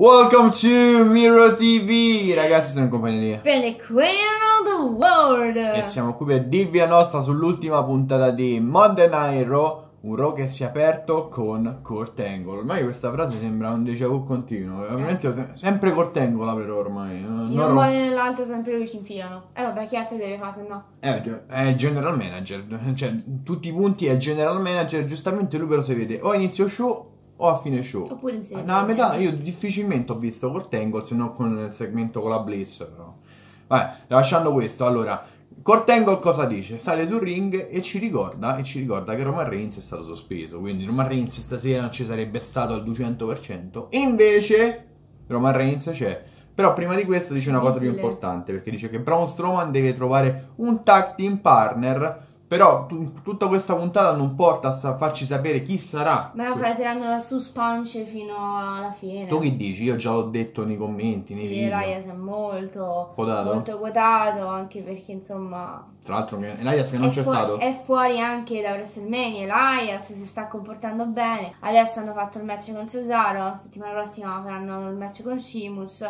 Welcome to Miro TV. Ragazzi, sono in compagnia per le Queen of the World e siamo qui per dirvi la nostra sull'ultima puntata di Monday Night Raw. Un Raw che si è aperto con Kurt Angle. Ormai questa frase sembra un déjà vu continuo. Ovviamente sempre Kurt Angle apre ormai. in un modo e nell'altro sempre lui ci infilano. Vabbè, chi altro deve fare se no? È il general manager. Cioè, tutti i punti è il general manager. Giustamente lui però si vede o a inizio show o a fine show. Oppure insieme. No, a metà io difficilmente ho visto Kurt Angle se non con il segmento con la Bliss, però. Vabbè, lasciando questo, allora Kurt Angle cosa dice? Sale sul ring e ci ricorda che Roman Reigns è stato sospeso, quindi Roman Reigns stasera non ci sarebbe stato al 200%, e invece Roman Reigns c'è. Però prima di questo dice una cosa più importante, perché dice che Braun Strowman deve trovare un tag team partner. Però tutta questa puntata non porta a farci sapere chi sarà. Ma faranno la suspense fino alla fine. Tu che dici? Io già l'ho detto nei commenti, nei video. Elias è molto quotato, anche perché insomma... Tra l'altro Elias che non c'è stato. È fuori anche da WrestleMania. Elias si sta comportando bene. Adesso hanno fatto il match con Cesaro. Settimana prossima faranno il match con Sheamus.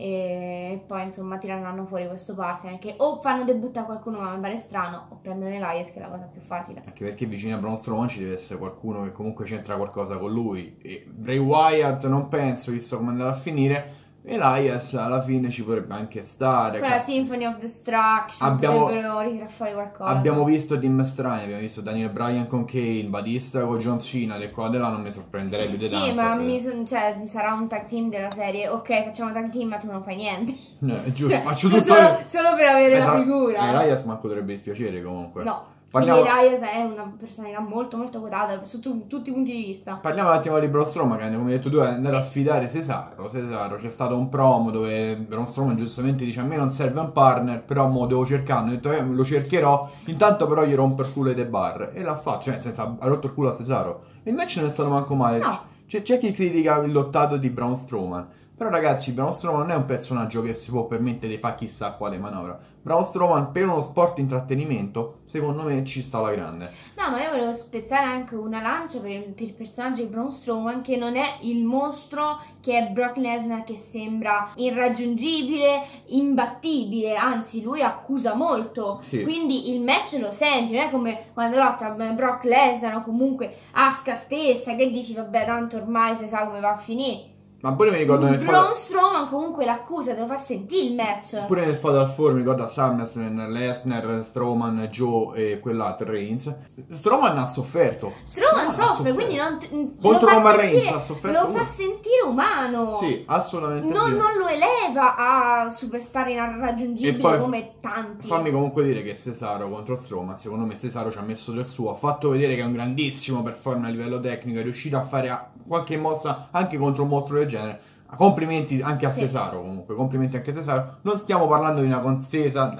E poi insomma tireranno fuori questo partner che o fanno debuttare qualcuno ma mi pare strano, o prendono Elias, che è la cosa più facile. Anche perché vicino a Braun Strowman ci deve essere qualcuno che comunque c'entra qualcosa con lui. E Bray Wyatt non penso, visto come andrà a finire. Elias alla fine ci potrebbe anche stare. Con la Symphony of Destruction potrebbero ritirare fuori qualcosa. Abbiamo visto team strani, abbiamo visto Daniel Bryan con Kane, Batista con John Cena, del qua là non mi sorprenderei più di tanto. Sì, ma sarà un tag team della serie. Ok, facciamo tag team, ma tu non fai niente. Giusto, faccio tutto solo per avere la figura. Elias manco dovrebbe dispiacere comunque. No. Quindi Elias è una personalità molto quotata su tutti i punti di vista. Parliamo un attimo di Braun Strowman, che come hai detto tu è andato a sfidare Cesaro. C'è stato un promo dove Braun Strowman giustamente dice: a me non serve un partner, però mo devo cercarlo. Ho detto lo cercherò, intanto però gli rompo il culo ai The Bar. E l'ha fatto, cioè senza ha rotto il culo a Cesaro. E il match non è stato manco male. No. C'è chi critica il lottato di Braun Strowman. Però ragazzi, Braun Strowman non è un personaggio che si può permettere di fare chissà quale manovra. Braun Strowman per uno sport intrattenimento, secondo me ci sta alla grande. No, ma io volevo spezzare anche una lancia per il personaggio di Braun Strowman, che non è il mostro che è Brock Lesnar, che sembra irraggiungibile, imbattibile, anzi lui accusa molto. Sì. Quindi il match lo senti, non è come quando lotta Brock Lesnar o comunque Asuka stessa, che dici vabbè tanto ormai si sa come va a finire. Ma pure mi ricordo nel Braun Strowman comunque l'accusa, te lo fa sentire il match. Pure nel Fatal 4 mi ricordo a SummerSlam, Lesnar, Strowman, Joe e quell'altro Reigns. Strowman ha sofferto. Strowman soffre, quindi non contro Roman Reigns ha sofferto. Lo fa sentire umano. Sì, assolutamente non, sì. Non lo eleva a superstar irraggiungibile come tanti. Fammi comunque dire che Cesaro contro Strowman, secondo me Cesaro ci ha messo del suo, ha fatto vedere che è un grandissimo performer a livello tecnico, è riuscito a fare qualche mossa anche contro un mostro del genere. Complimenti anche a Cesaro, comunque, complimenti anche a Cesaro. Non stiamo parlando di una contesa,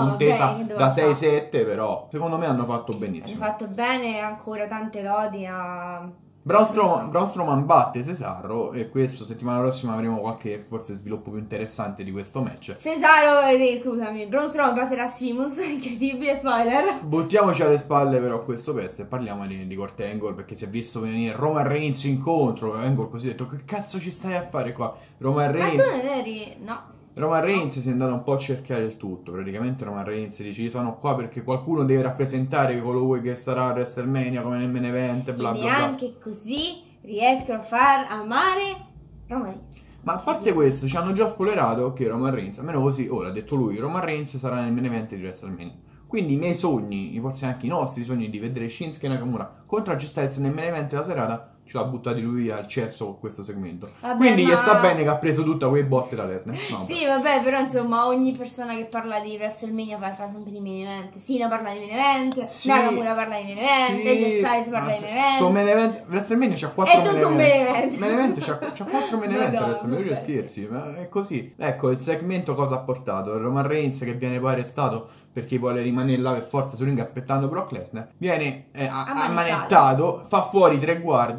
da 6-7, però secondo me hanno fatto benissimo. Hanno fatto bene, e ancora tante lodi a... Braun Strowman batte Cesaro, e questo settimana prossima avremo qualche forse sviluppo più interessante di questo match. Scusami, Braun Strowman batterà Sheamus, incredibile spoiler. Buttiamoci alle spalle però questo pezzo e parliamo di Kurt Angle, perché si è visto venire Roman Reigns incontro. Angle così ha detto: che cazzo ci stai a fare qua? Roman Reigns... Ma tu non eri... no. Roman Reigns si è andato un po' a cercare il tutto. Praticamente Roman Reigns dice: io sono qua perché qualcuno deve rappresentare colui che sarà a WrestleMania come nel main event, bla bla bla. E neanche così riescono a far amare Roman Reigns. Ma a parte questo, ci hanno già spoilerato che Roman Reigns, almeno così, l'ha detto lui, Roman Reigns sarà nel main event di WrestleMania. Quindi i miei sogni, forse anche i nostri sogni di vedere Shinsuke Nakamura contro AJ Styles nel main event della serata, ce l'ha buttati lui al cesso con questo segmento. Vabbè, quindi gli sta bene che ha preso tutta quei botte da Lesnar. No, sì, vabbè, però insomma ogni persona che parla di WrestleMania parla sempre di main event. Sina parla di main event, sì, Nakamura parla di main event, AJ Styles parla di main event. Sto main event, WrestleMania c'ha 4 main event. È tutto un main event. Main event c'ha 4 main event WrestleMania, scherzi, ma è così. Ecco, il segmento cosa ha portato? Roman Reigns che viene poi arrestato perché vuole rimanere là per forza sul ring aspettando Brock Lesnar, viene ammanettato, fa fuori 3 guardie.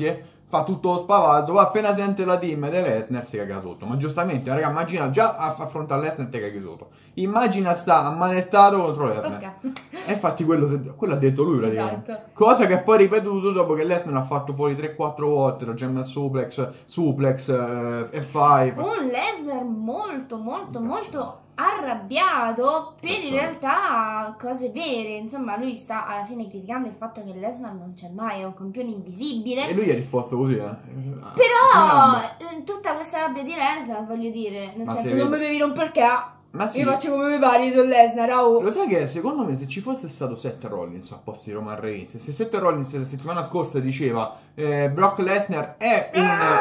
fa tutto lo spavaldo, poi appena sente la team di Lesnar si caga sotto. Ma giustamente, raga, immagina già affrontare Lesnar e te caghi sotto. Immagina sta ammanettato contro Lesnar. cazzo. E infatti quello ha detto lui praticamente. Esatto. Cosa che poi ripetuto dopo che Lesnar ha fatto fuori 3-4 volte, lo German Suplex, F5. Un Lesnar molto arrabbiato per in realtà cose vere. Insomma, lui sta alla fine criticando il fatto che Lesnar non c'è mai, è un campione invisibile. E lui gli ha risposto così, Però tutta questa rabbia di Lesnar, voglio dire, nel senso non mi devi rompere perché ma sì. io faccio come mi pare su Lesnar. Lo sai che secondo me se ci fosse stato Seth Rollins a posto di Roman Reigns, se Seth Rollins la settimana scorsa diceva Brock Lesnar è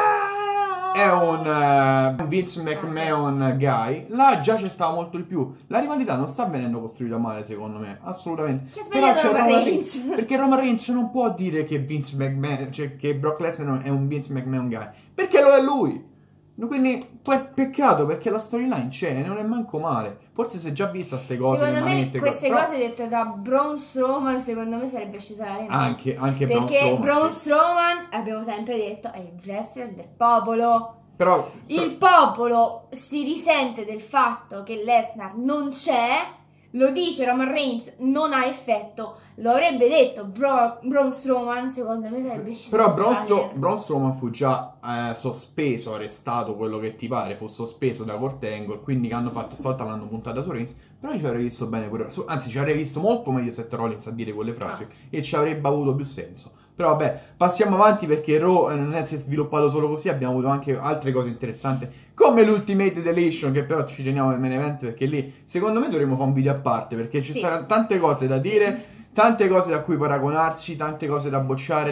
un Vince McMahon guy, là già c'è stava molto di più. La rivalità non sta venendo costruita male, secondo me, assolutamente. Che ha sbagliato Roman Reigns. Perché Roman Reigns non può dire che Vince McMahon, cioè che Brock Lesnar è un Vince McMahon guy, perché lo è lui. Quindi peccato, perché la storyline c'è, non è manco male. Forse si è già vista queste cose. Secondo me queste cose dette da Braun Strowman, secondo me sarebbe scesa la rima. Anche perché Braun Strowman, abbiamo sempre detto, è il wrestler del popolo. Però il popolo si risente del fatto che Lesnar non c'è. Lo dice Roman Reigns, non ha effetto. Lo avrebbe detto Braun Strowman, secondo me sarebbe sceso. Però Braun Strowman fu già sospeso, arrestato, quello che ti pare, fu sospeso da Kurt Angle, quindi che hanno fatto stavolta l'hanno puntata su Reigns. Però ci avrei visto bene pure, anzi ci avrei visto molto meglio Seth Rollins a dire quelle frasi e ci avrebbe avuto più senso. Però vabbè, passiamo avanti perché Raw non si è sviluppato solo così, abbiamo avuto anche altre cose interessanti, come l'Ultimate Deletion, che però ci teniamo nel main event perché lì secondo me dovremmo fare un video a parte, perché ci saranno tante cose da dire, tante cose da cui paragonarsi, tante cose da bocciare,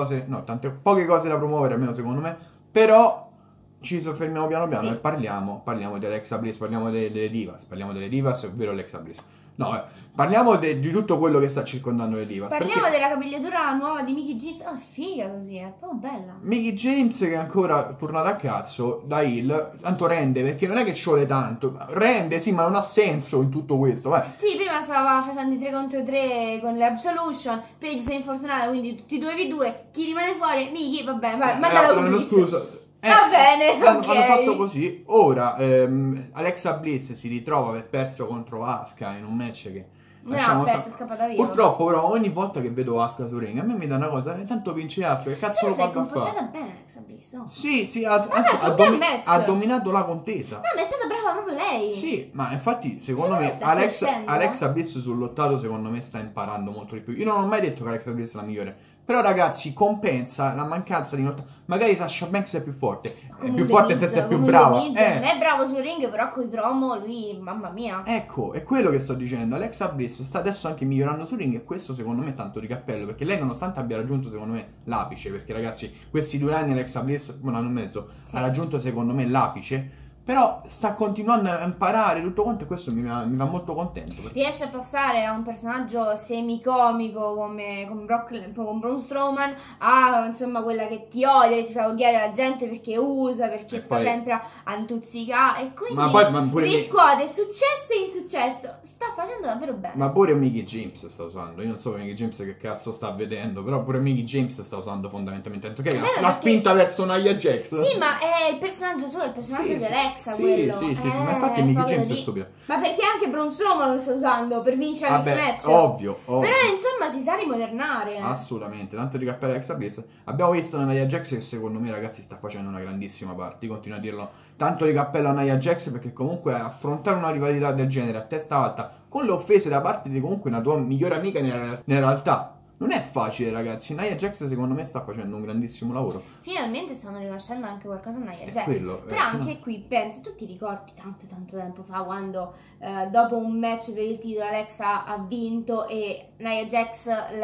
poche cose da promuovere, almeno secondo me, però ci soffermiamo piano piano e parliamo di Alexa Bliss, parliamo delle divas, ovvero Alexa Bliss. No, parliamo di tutto quello che sta circondando le divas. Parliamo della capigliatura nuova di Mickie James. Oh, figa così, è proprio bella. Mickie James che è ancora tornata a cazzo da heel, tanto rende, perché non è che ci vuole tanto. Rende, sì, ma non ha senso in tutto questo, vai. Sì, prima stava facendo i 3 contro 3 con le Absolution, Paige si è infortunata, quindi tutti 2v2. Chi rimane fuori? Mickie, vabbè, vai, mandala con lui. Scusa. Va bene, hanno fatto così. Ora Alexa Bliss si ritrova aver perso contro Asuka in un match che è scappata via. Purtroppo però ogni volta che vedo Asuka su ring a me mi dà una cosa, tanto vince Asuka, che cazzo lo fa? Si è comportata bene Alexa Bliss, no? Sì, ha dominato la contesa. No, ma è stata brava proprio lei. Sì, ma infatti secondo me Alexa Bliss sull'ottato secondo me sta imparando molto di più. Io non ho mai detto che Alexa Bliss è la migliore, però ragazzi compensa la mancanza di magari Sasha Banks è più forte, nel senso è più brava. Non è bravo sul ring, però con i promo lui, mamma mia. Ecco, è quello che sto dicendo. Alexa Bliss sta adesso anche migliorando sul ring e questo secondo me è tanto di cappello, perché lei nonostante abbia raggiunto secondo me l'apice, perché ragazzi questi 2 anni Alexa Bliss, un anno e mezzo, ha raggiunto secondo me l'apice. Però sta continuando a imparare tutto quanto e questo mi fa molto contento. Perché riesce a passare da un personaggio semicomico come con Braun Strowman a insomma quella che ti odia e ti fa odiare la gente perché usa, perché sta sempre a intuzzicare. E quindi riscuote successo e insuccesso. Sta facendo davvero bene. Ma pure Mickie James sta usando. Io non so Mickie James che cazzo sta vedendo, però pure Mickie James sta usando fondamentalmente. La spinta verso Nia Jax. Sì, ma è il personaggio suo, il personaggio di Alexa. Sì, ma infatti Mickie James è stupido. Ma perché anche Braun Strowman lo sta usando per vincere il match. Ovvio. Però insomma si sa rimodernare. Assolutamente, tanto di cappello Alexa Bliss. Abbiamo visto una Nia Jax che secondo me ragazzi sta facendo una grandissima parte. Io continuo a dirlo. Tanto di cappello a Nia Jax perché comunque affrontare una rivalità del genere a testa alta con le offese da parte di comunque una tua migliore amica nella realtà non è facile, ragazzi. Nia Jax secondo me sta facendo un grandissimo lavoro. Finalmente stanno riconoscendo anche qualcosa a Nia Jax. Però anche qui pensi, tu ti ricordi tanto tempo fa quando dopo un match per il titolo Alexa ha vinto e Nia Jax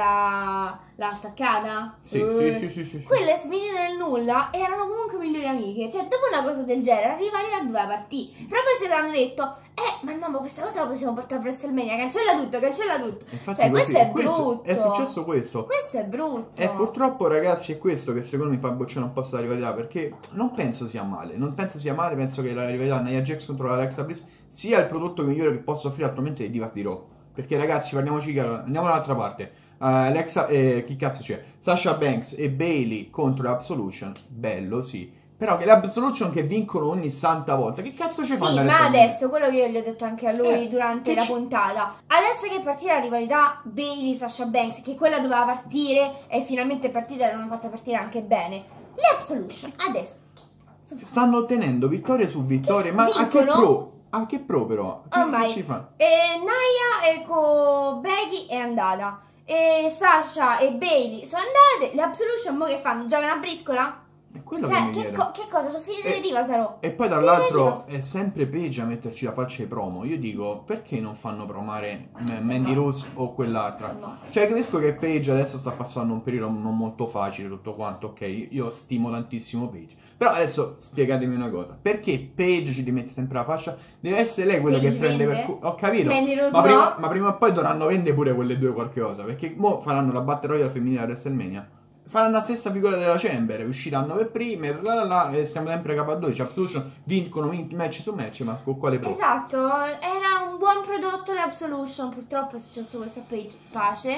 l'ha attaccata? Sì. Quelle svenite nel nulla erano comunque migliori amiche. Cioè dopo una cosa del genere arriva lì doveva partire. Però poi si hanno detto ma no, ma questa cosa la possiamo portare a WrestleMania. Cancella tutto. Infatti cioè questo è brutto. È successo questo. Questo è brutto. E purtroppo ragazzi è questo che secondo me fa bocciare un po' questa rivalità, perché non penso sia male. Penso che la rivalità Nia Jax contro Alexa Bliss sia il prodotto migliore che posso offrire attualmente ai divas di Raw. Perché ragazzi, parliamoci chiaro, andiamo dall'altra parte. chi cazzo c'è? Sasha Banks e Bailey contro l'Absolution, bello sì, però che l'Absolution che vincono ogni santa volta, che cazzo ci fanno? Sì, ma adesso, quello che io gli ho detto anche a lui durante la puntata, adesso che è partita la rivalità Bailey-Sasha Banks, che quella doveva partire e finalmente è partita e l'hanno fatta partire anche bene, l'Absolution adesso stanno ottenendo vittorie su vittorie, ma a che pro però? Ormai, che ci fa? Nia con Becky è andata, e Sasha e Bailey sono andate, l'Absolution mo che fanno? Giocano a briscola? È quello Cioè, che che cosa? Sono finite le diva, sarò. E poi dall'altro è sempre peggio a metterci la faccia ai promo. Io dico, perché non fanno promare Mandy Rose o quell'altra? No. Cioè, capisco che Paige adesso sta passando un periodo non molto facile, tutto quanto, ok? Io stimo tantissimo Paige. Però adesso spiegatemi una cosa. Perché Paige ci rimette sempre la faccia? Deve essere lei quello Paige che prende vende? per ho capito. Mandy Rose Ma prima o poi dovranno vendere pure quelle due qualche cosa. Perché mo faranno la Battle Royale femminile a WrestleMania. Faranno la stessa figura della Chamber, usciranno per prime, e stiamo sempre capo a 12. Absolution vincono match su match, ma con quale pro? Esatto, era un buon prodotto l'Absolution, purtroppo è successo questa pace.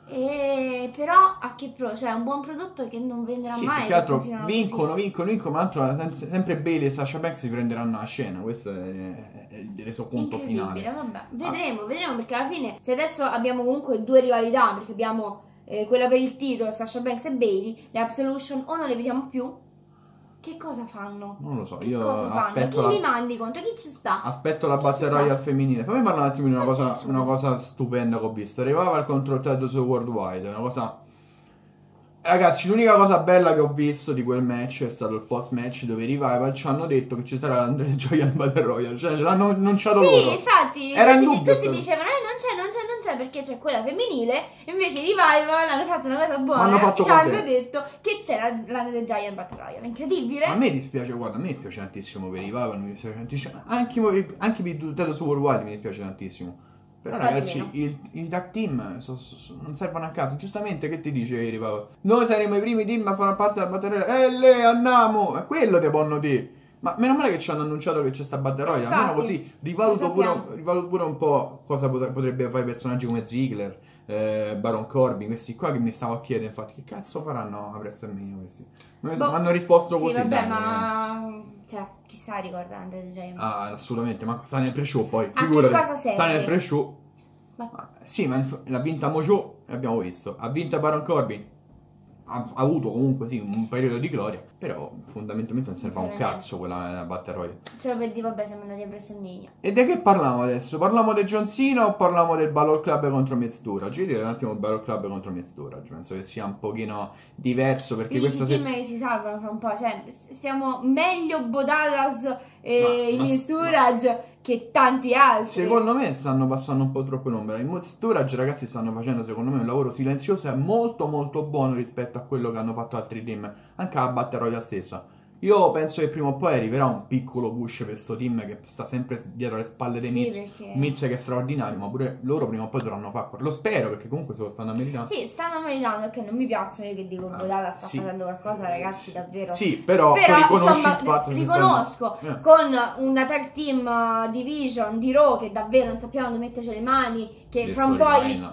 Però a che pro? Cioè, un buon prodotto che non venderà mai. Più che altro vincono, ma altro sempre Bailey e Sasha Banks si prenderanno la scena. Questo è il resoconto finale. Vabbè, vedremo perché alla fine, se adesso abbiamo comunque due rivalità, perché abbiamo quella per il titolo, Sasha Banks e Bailey, le Absolution o non le vediamo più, che cosa fanno? Non lo so, che io cosa aspetto fanno? Chi mi mandi contro? Chi ci sta? Aspetto la Battle Royale femminile. Fammi parlare un attimo di una cosa stupenda che ho visto. Revival contro Ted su Worldwide, una cosa... Ragazzi, l'unica cosa bella che ho visto di quel match è stato il post match dove i Revival ci hanno detto che ci sarà l'Andrea Giant Battle Royale. Cioè, l'hanno annunciato loro. Sì, infatti, era in dubbio, tutti dicevano non c'è perché c'è quella femminile. Invece i Revival hanno fatto una cosa buona e hanno detto che c'era l'Andrea Giant Battle Royale. Incredibile. A me dispiace, guarda, a me dispiace tantissimo per i Revival, mi dispiace tantissimo. Anche per Ted su Worldwide mi dispiace tantissimo. Però ragazzi, i tag team non servono a caso. Giustamente, che ti dice Revival? Noi saremo i primi team a fare parte della Battle Royale. E lei andiamo! È quello che vanno dire. Ma meno male che ci hanno annunciato che c'è sta Battle Royale. Almeno così rivaluto pure un po' cosa potrebbe fare personaggi come Ziggler, Baron Corbin, questi qua che mi stavo a chiedere. Infatti, che cazzo faranno a WrestleMania questi? Hanno risposto così. Sì, vabbè, ma... Cioè, chissà ricorda Andre Giant. Ah, assolutamente, ma sta nel pre-show poi. Figurati, che cosa serve? sta nel pre-show. Sì, ma l'ha vinta Mojo, l'abbiamo visto. Ha vinta Baron Corbin. Ha avuto comunque sì un periodo di gloria, però fondamentalmente non serve a un cazzo quella Battle Royale. Solo per dire vabbè, siamo andati a WrestleMania. E di che parliamo adesso? Parliamo di John Cena o parliamo del Balor Club contro Miz Durage? Io direi un attimo il Balor Club contro Miz Durage, penso che sia un pochino diverso perché questa team che si salvano fra un po', cioè siamo meglio Bodallas e Miz Durage che tanti altri. Secondo me stanno passando un po' troppo in ombra. I Miz Durage, ragazzi, stanno facendo secondo me un lavoro silenzioso e molto molto buono rispetto a quello che hanno fatto altri team, anche a Battle Royale stessa. Io penso che prima o poi arriverà un piccolo push per sto team che sta sempre dietro le spalle dei Miz. Miz che è straordinario, ma pure loro prima o poi dovranno fare. Lo spero, perché comunque se lo stanno meritando. Sì, stanno meritando, che non mi piacciono io che dico Bodala sta facendo qualcosa, ragazzi, davvero. Sì, però riconosci insomma, il fatto che riconosco con una tag team division di Raw che davvero non sappiamo dove metterci le mani, che fra un po'...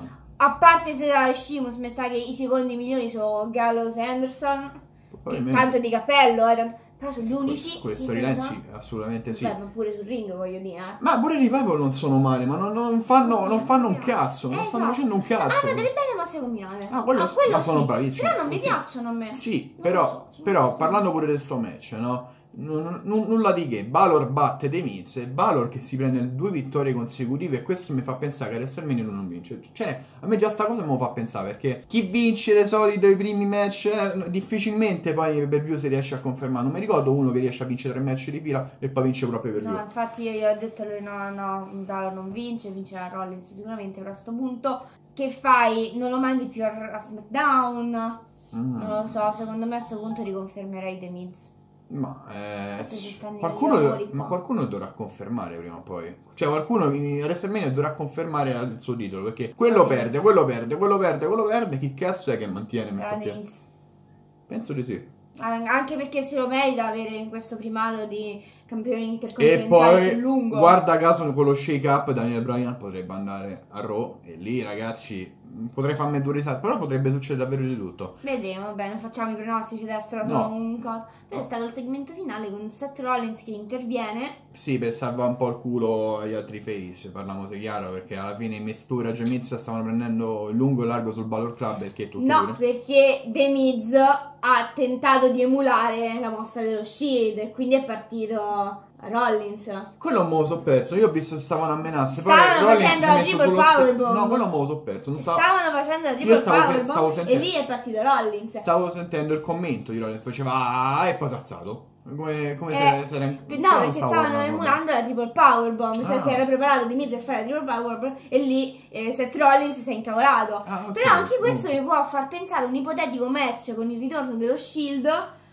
A parte se da Sheamus, mi sa che i secondi migliori sono Gallows e Anderson. Tanto di cappello, però sono gli unici. Questo Rilenzzi, assolutamente sì. Beh, ma pure sul ring, voglio dire. Ma pure i Revival non sono male, ma non fanno un cazzo, non stanno facendo un cazzo. Hanno delle belle mosse combinate. Quello sono bravissimi. Però non mi piacciono a me. Sì, però parlando pure di sto match, no? Nulla di che, Balor batte The Miz e Balor che si prende 2 vittorie consecutive e questo mi fa pensare che WrestleMania non vince. Cioè, a me già sta cosa me lo fa pensare perché chi vince le solite i primi match difficilmente poi per view si riesce a confermare. Non mi ricordo uno che riesce a vincere 3 match di fila e poi vince proprio per view. No, infatti io gli ho detto a lui no, Balor non vince la Rollins sicuramente, però a sto punto che fai? Non lo mandi più a SmackDown? Non lo so, secondo me a questo punto riconfermerei The Miz. Ma qualcuno dovrà confermare prima o poi. Cioè qualcuno in WrestleMania dovrà confermare il suo titolo. Perché quello perde. Chi cazzo è che mantiene Penso di sì. Anche perché se lo merita avere questo primato di campione intercontinentale più lungo. Guarda caso con lo shake up Daniel Bryan potrebbe andare a Raw. E lì ragazzi potrei farmi due risate, però potrebbe succedere davvero di tutto. Vedremo, vabbè, non facciamo i pronostici adesso, era solo un cosa. Poi è stato il segmento finale con Seth Rollins che interviene. Sì, per salvare un po' il culo agli altri face, parliamoci chiaro, perché alla fine Mistura e Miz stavano prendendo il lungo e largo sul Balor Club, perché tutto No, pure. perché The Miz ha tentato di emulare la mossa dello Shield e quindi è partito Rollins. Quello mo lo so perso, io ho visto che stavano a menarsi. Stavano facendo la triple powerbomb. No, quello mo lo so perso. Non Stavano facendo la triple powerbomb e lì è partito Rollins. Stavo sentendo il commento di Rollins, faceva e poi si è alzato. Come se era... No, perché stavano emulando la triple powerbomb, cioè si era preparato di Miz a fare la triple powerbomb e lì Seth Rollins si è incavolato. Okay. Però anche questo mi può far pensare a un ipotetico match con il ritorno dello Shield,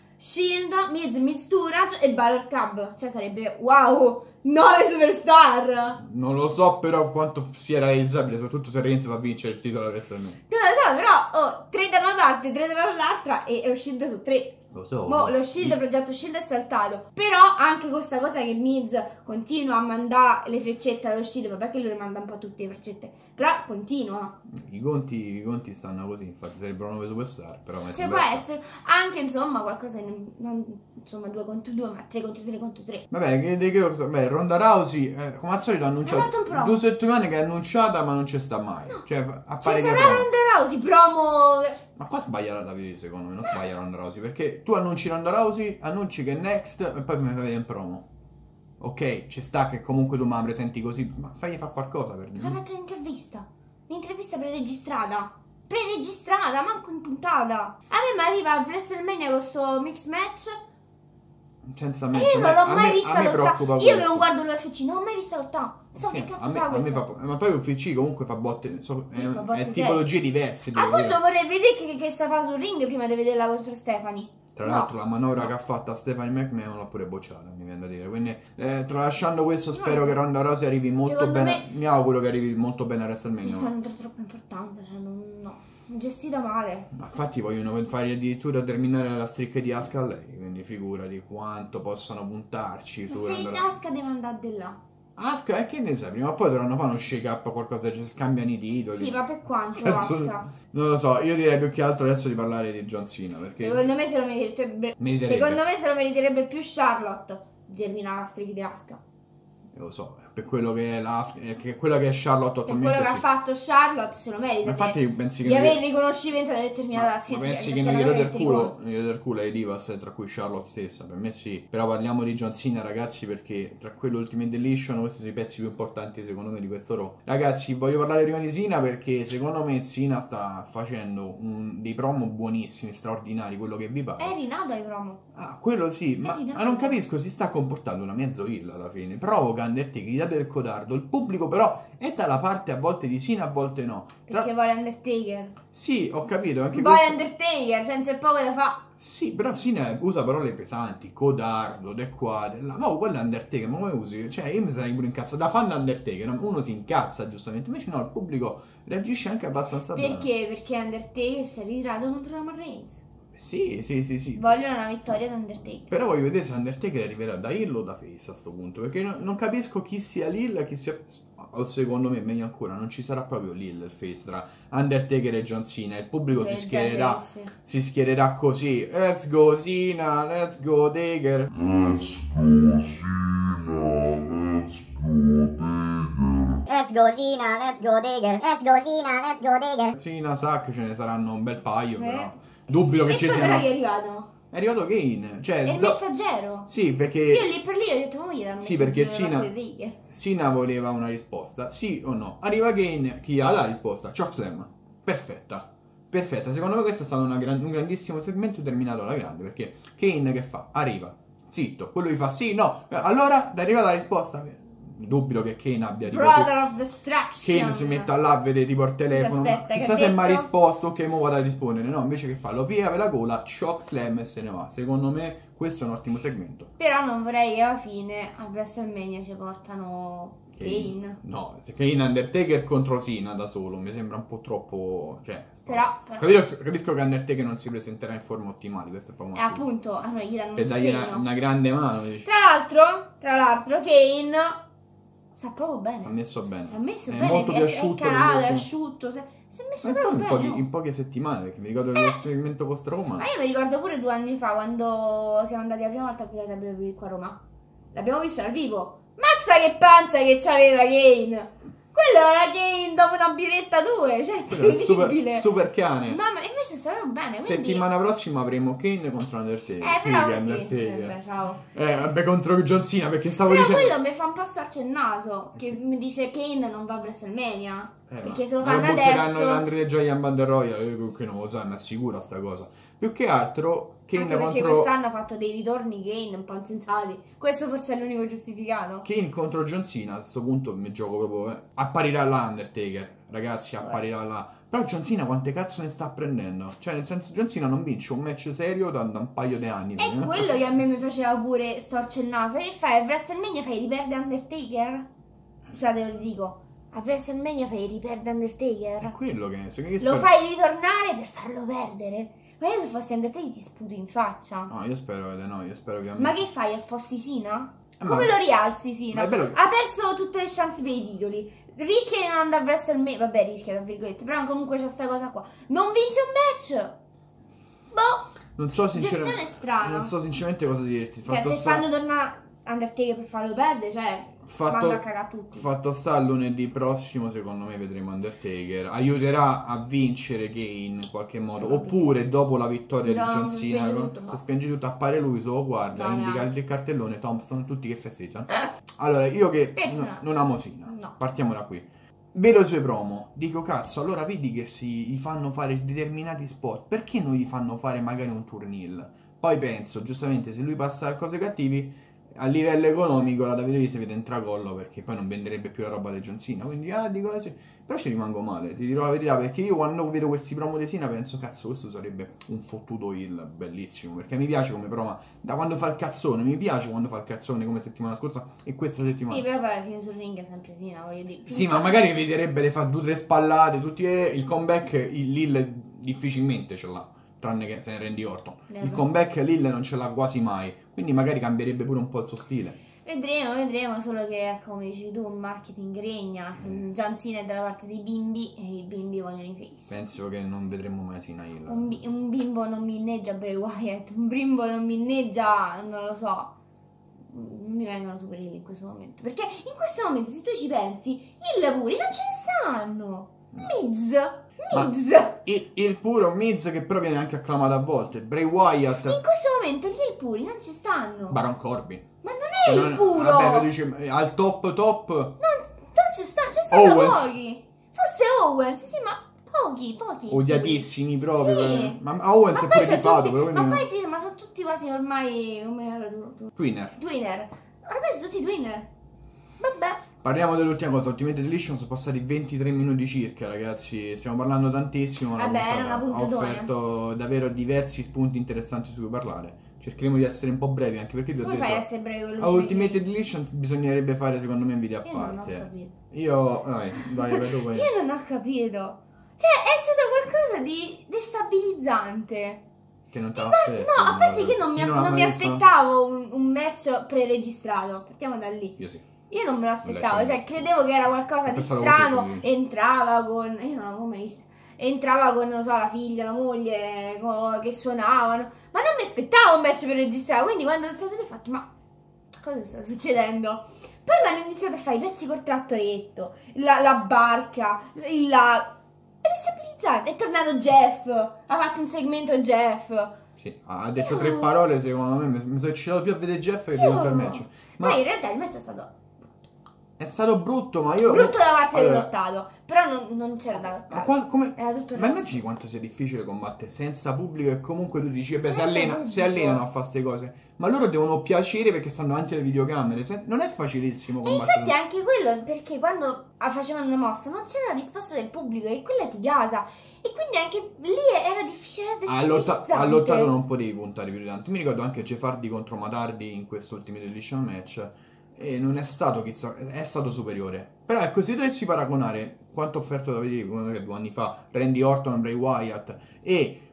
Miz, Miztourage e Balor Club, cioè sarebbe wow, 9 superstar. Non lo so però quanto sia realizzabile, soprattutto se Reigns va a vincere il titolo a WrestleMania. Non lo so, però 3 da una parte, 3 dall'altra e è Shield su 3. Lo so. Lo Shield, progetto Shield è saltato. Però anche questa cosa che Miz continua a mandare le freccette allo Shield, vabbè che lui le manda un po' tutte le freccette, però continua. I conti stanno così, infatti sarebbero 9 superstar, però Cioè può essere anche insomma qualcosa non insomma 2 contro 2, ma 3 contro 3 contro 3. Vabbè, Ronda Rousey, come al solito ha annunciato fatto un promo. 2 settimane che è annunciata ma non ci sta mai. No. Cioè, Ci appare che sarà promo. Ronda Rousey promo. Ma qua sbaglia la Davide, secondo me, non sbaglia Ronda Rousey, perché tu annunci Ronda Rousey, annunci che è next e poi mi fai vedere un promo. Ok, ci sta che comunque tu me la presenti così, ma fagli fare qualcosa per Ha fatto l'intervista preregistrata, manco in puntata. A me mi arriva a WrestleMania questo mixed match. Senza E me, io non l'ho mai a vista me preoccupa lottare. Io che questo. non guardo l'UFC, non ho mai vista lottare. Non so Sì, che cazzo a me fa questo. ma poi UFC comunque fa botte, Fa botte è tipologie diverse. devo Appunto dire. vorrei vedere che sta fa sul ring prima di vederla contro Stephanie. Tra l'altro la manovra che ha fatto a Stephanie McMahon l'ha pure bocciata, mi viene da dire. Quindi tralasciando questo spero che Ronda Rousey arrivi molto Secondo bene. me- Mi auguro che arrivi molto bene a Mi WrestleMania. sono dato troppa importanza, cioè no. Gestita male. Ma infatti vogliono fare addirittura terminare la streak di Asuka a lei, quindi figurati quanto possono puntarci Ma su se Ronda Rousey. Asuka deve andare di là. Asuka, e che ne sai? Prima o poi dovranno fare uno shake up, qualcosa, cioè scambiano i titoli. Sì, ma per quanto Cazzo, Asuka? non lo so, io direi più che altro adesso di parlare di John Cena, perché Secondo me se lo meriterebbe. Meriterebbe. Secondo me se lo meriterebbe più Charlotte di terminare la streak di Asuka. lo so, per quello che è che quella che è Charlotte Per attualmente. quello che ha fatto Charlotte se lo merita. Ma infatti pensi che di avere il riconoscimento di aver terminato la ma streak. pensi che non gli do del culo ai Divas, tra cui Charlotte stessa? Per me sì. Però parliamo di John Cena, ragazzi, perché tra quello Ultimate Deletion questi sono i pezzi più importanti secondo me di questo Raw. Ragazzi, voglio parlare prima di Cena perché secondo me Cena sta facendo dei promo buonissimi, straordinari, quello che vi pare. È rinato ai promo. Ah, quello sì, ma non capisco, si sta comportando una mezzo hill alla fine. Provoca Undertaker, gli dà del codardo. Il pubblico però è dalla parte a volte di Cena, a volte no. Perché vuole Undertaker. Sì, ho capito, anche Vuole questo... Undertaker, cioè non c'è poco da fare. Sì, però Cena usa parole pesanti, codardo, de qua, de là. Ma quello è Undertaker, ma come usi? Cioè, io mi sarei pure incazzato. Da fan di Undertaker, no? Uno si incazza giustamente. Invece no, il pubblico reagisce anche abbastanza bene. Perché? Perché Undertaker si è ritirato contro Roman Reigns. Sì. Vogliono una vittoria di Undertaker. Però voglio vedere se Undertaker arriverà da heel o da face a sto punto. Perché non capisco chi sia l'heel e chi sia... O secondo me, meglio ancora, non ci sarà proprio l'heel, il face tra Undertaker e John Cena. Il pubblico si schiererà così. Let's go Cena, let's go Taker. Let's go Cena, let's go Taker. Let's go Cena, let's go Taker. Let's go Cena, let's go Taker. Cena sa che ce ne saranno un bel paio, però dubito che e ci poi siano. però è arrivato. È arrivato Kane, cioè... È il messaggero. Sì, perché... Io lì per lì ho detto, ma gli danno Sì, perché Cena... Cena voleva una risposta, sì o no. Arriva Kane, chi ha la risposta? Chokeslam. Perfetta. Secondo me questo è stato un grandissimo segmento terminato alla grande, perché Kane che fa? Arriva, zitto, quello gli fa sì, no. Allora, arriva la risposta. Dubito che Kane abbia tipo... Brother of Destruction. Kane si mette là a vedere tipo il telefono. Aspetta, chissà che se mi ha detto? risposto, ok, mo vado a rispondere. No, invece che fa? Lo piega per la gola, chokeslam e se ne va. Secondo me questo è un ottimo segmento. Però non vorrei che alla fine a WrestleMania ci portano Kane. No, se Kane Undertaker contro Cena da solo mi sembra un po' troppo, cioè, Però capisco che Undertaker non si presenterà in forma ottimale, questo è proprio appunto a noi gli danno per un dargli sostegno. una grande mano, dici. Tra l'altro Kane sta proprio bene. Sta messo bene. Si è messo È bene, molto più asciutto. è calato, è che- asciutto, si è messo Ma proprio poi bene. in poche settimane, perché mi ricordo che lo segmento con Roma. Ma io mi ricordo pure 2 anni fa quando siamo andati la prima volta qui alla WWE qua a Roma. L'abbiamo visto dal vivo. Mazza che panza che c'aveva Kane! Quello era Kane dopo una biretta 2, cioè Quello è il incredibile. super cane. Ma invece stavano bene, quindi... Settimana prossima avremo Kane contro Undertaker. però Figa, sì, Undertaker. ciao. Vabbè, contro John Cena, perché stavo Però dicendo... quello mi fa un po' storce il naso, che mi dice Kane non va a WrestleMania, perché se lo ma fanno butteranno adesso... l'Andrea Giant Battle Royale, che non lo sai, ma è sicura sta cosa. Più che altro, Kane Anche perché contro... quest'anno ha fatto dei ritorni Kane un po' insensati. Questo forse è l'unico giustificato. Kane contro John Cena, a questo punto mi gioco proprio... Apparirà là Undertaker, ragazzi, apparirà là. Però John Cena quante cazzo ne sta prendendo? Cioè, nel senso, John Cena non vince un match serio da un paio di anni. È quello che a me mi faceva pure storce il naso. Che fai? A WrestleMania fai riperde Undertaker? Scusate, ve lo dico. A WrestleMania fai riperde È Undertaker? quello che... Lo fai ritornare per farlo perdere? Ma io se fossi Undertaker ti sputo in faccia. No, io spero che... Ma che fai? A fossi Sina? Ma- Come lo rialzi Sina? Ma è bello che- Ha perso tutte le chance per i titoli. Rischia di non andare a WrestleMania. Vabbè, rischia, tra virgolette. Però comunque c'è sta cosa qua. Non vince un match. Boh. Non so sinceramente... Gestione strana. Non so sinceramente cosa dirti. Cioè, se fanno tornare Undertaker per farlo perdere, cioè, manda a cagare tutti. Fatto sta, lunedì prossimo secondo me vedremo Undertaker. Aiuterà a vincere Kane in qualche modo. Oppure dopo la vittoria No, di John si Cena, spenge tutto, se basta. spenge tutto, appare lui, solo guarda, No, indica neanche. il cartellone, Thompson, tutti che festeggiano. Allora, io che Personaggio. non amo Cena, No. partiamo da qui. Vedo i suoi promo, dico cazzo, allora vedi che gli fanno fare determinati spot, perché non gli fanno fare magari un turnil? Poi penso, giustamente, se lui passa a cose cattivi, a livello economico la WWE si vede in tracollo, perché poi non venderebbe più la roba di John Cena, quindi dico così. Però ci rimango male, ti dirò la verità, perché io quando vedo questi promo di Cena penso cazzo, questo sarebbe un fottuto heel bellissimo, perché mi piace come promo, da quando fa il cazzone, mi piace quando fa il cazzone come settimana scorsa e questa settimana. Sì, però poi alla fine sul ring è sempre Sina, voglio dire. Sì, ma magari eviterebbe di fare 2 o 3 spallate, tutti il comeback, il Lille difficilmente ce l'ha, tranne che se ne rendi orto. Il comeback Lille non ce l'ha quasi mai, quindi magari cambierebbe pure un po' il suo stile. Vedremo, solo che, come dici tu, il marketing regna. John Cena è dalla parte dei bimbi e i bimbi vogliono i face. Penso che non vedremo mai Cena Hill. Un bimbo non mi inneggia Bray Wyatt, un bimbo non mi inneggia, non lo so. Mi vengono super Hill in questo momento. Perché in questo momento, se tu ci pensi, Hill puri non ce ne stanno. Miz. Il puro Miz che però viene anche acclamato a volte. Bray Wyatt, In questo momento gli Hill puri non ci stanno. Baron Corbin. Ma non è il puro. Vabbè, però dice, al top. Non ci stanno Owens. pochi. Forse Owens, sì, ma pochi. Odiatissimi proprio. Sì. Ma Owens Ma è poi pure sono tifato. tutti, però ma quindi... poi sì, ma sono tutti quasi ormai come era Twinner. Twinner. Ormai sono tutti Twinner. Vabbè. Parliamo dell'ultima cosa. Ultimate Deletion sono passati 23 minuti circa, ragazzi. Stiamo parlando tantissimo. Ma la Vabbè, era puntata una ha puntatona. offerto davvero diversi spunti interessanti su cui parlare. Cercheremo di essere un po' brevi, anche perché ti ho Come fai a detto essere breve con a Ultimate Deletion bisognerebbe fare secondo me un video a Io non ho parte. capito. Vai, vedo poi. Io non ho capito. Cioè, è stato qualcosa di destabilizzante. Che non te No, l'aspetti. a parte che non mi aspettavo un match preregistrato. Partiamo da lì. Io sì. Io non me lo aspettavo, Ho letto. cioè credevo che era qualcosa Ho di pensato strano. così, Entrava con. Io non l'avevo mai visto. Entrava con, non lo so, la figlia, la moglie che suonavano. Ma non mi aspettavo un match per registrare. Quindi quando è stato lì ho fatto, ma cosa sta succedendo? Poi mi hanno iniziato a fare i pezzi col trattoretto, la barca, è destabilizzante. È tornato Jeff, ha fatto un segmento Jeff. Sì, ha detto 3 parole, secondo me. Mi sono eccitato più a vedere Jeff che venuto al match. Ma in realtà il match è stato è stato brutto, ma io... brutto da parte Allora, del lottato. Però non c'era da lottare. Era tutto Ma resto. immagini quanto sia difficile combattere senza pubblico e comunque tu dici, beh, Senza si pubblico. allenano a fare queste cose. Ma loro devono piacere perché stanno davanti alle videocamere. Non è facilissimo E combattere. infatti anche quello, perché quando facevano una mossa non c'era la risposta del pubblico e quella ti gasa. E quindi anche lì era difficile A lottato non potevi puntare più di tanto. Mi ricordo anche Jeff Hardy contro Matardi in questo Ultimate Edition match. E non è stato chissà, è stato superiore. Però ecco, se dovessi paragonare quanto offerto da vedere 2 anni fa Randy Orton e Bray Wyatt e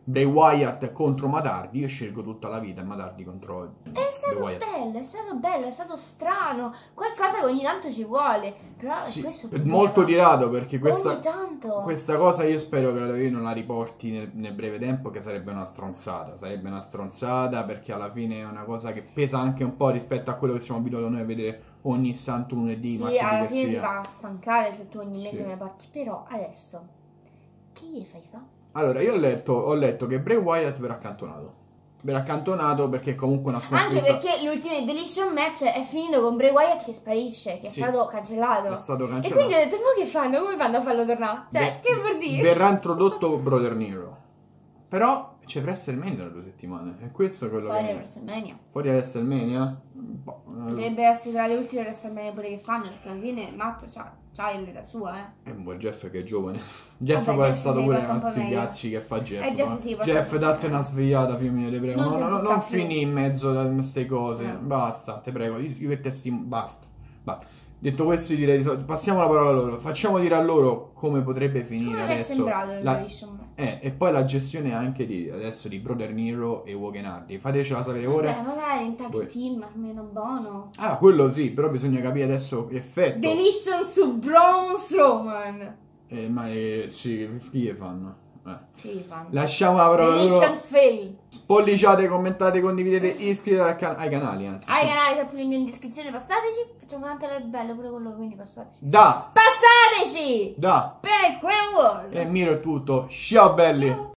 Bray Wyatt contro Matardi, io scelgo tutta la vita Matardi contro È stato Bray Wyatt. bello, è stato bello, è stato strano. Qualcosa che ogni tanto ci vuole. Però Sì, questo molto di rado, perché ogni tanto. questa cosa io spero che la WWE non la riporti nel breve tempo, che sarebbe una stronzata. Sarebbe una stronzata perché alla fine è una cosa che pesa anche un po' rispetto a quello che siamo abituati noi a vedere ogni santo lunedì, Sì, martedì alla che fine ti sia. va a stancare se tu ogni mese Sì. me ne parti. Però adesso, che gli fai fa? Allora, io ho letto che Bray Wyatt verrà accantonato. Verrà accantonato perché comunque una sconfitta... Anche perché l'ultimo Deletion Match è finito con Bray Wyatt che sparisce, che Sì. è stato cancellato. È stato E cancellato. quindi ho detto, ma che fanno? Come fanno a farlo tornare? Cioè, che vuol dire? Verrà introdotto Brother Nero. Però c'è WrestleMania tra 2 settimane. E questo è quello Poi è che... WrestleMania. Fuori a WrestleMania? Boh, Potrebbe essere tra le ultime WrestleMania pure che fanno, perché alla fine Matt c'ha l'età sua, È un buon Jeff che è giovane. Jeff Vabbè, poi è Jeff stato si è pure fatto un po' altri meglio. cazzi che fa Jeff. Jeff no? si è fatto Jeff, un po' date meglio. una svegliata, figlio mio, te prego. Non No, ti no, butta non più. finì in mezzo a queste cose. No. Basta, te prego. Io che te stimo. Basta. Basta. Detto questo, io direi passiamo la parola a loro. Facciamo dire a loro come potrebbe finire Come vi è adesso. sembrato il la- Deletion Match? e poi la gestione anche adesso di Brother Nero e Wogan Hardy. Fatecela sapere Beh, ora. magari in tag Voi. team almeno buono. Ah, quello sì, però bisogna capire adesso l'effetto. Deletion su Braun Strowman. Sì, chi le fanno? Che gli fanno? Lasciamo la parola a Deletion loro. fail. Spolliciate, commentate, condividete, iscrivetevi ai canali, anzi. Ai sì. canali c'è pure il link in descrizione, passateci. Facciamo tante live belle pure con loro, quindi passateci. Da, Passateci! da. Per quel world! E Miro è tutto. Ciao belli.